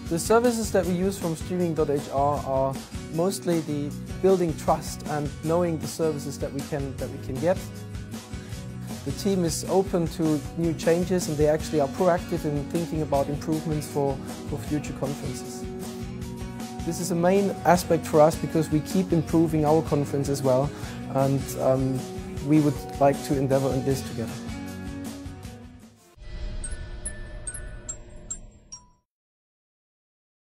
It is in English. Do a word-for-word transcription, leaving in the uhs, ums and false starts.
The services that we use from Streaming dot H R are mostly the building trust and knowing the services that we can, that we can get. The team is open to new changes and they actually are proactive in thinking about improvements for, for future conferences. This is a main aspect for us because we keep improving our conference as well, and um, we would like to endeavor in this together.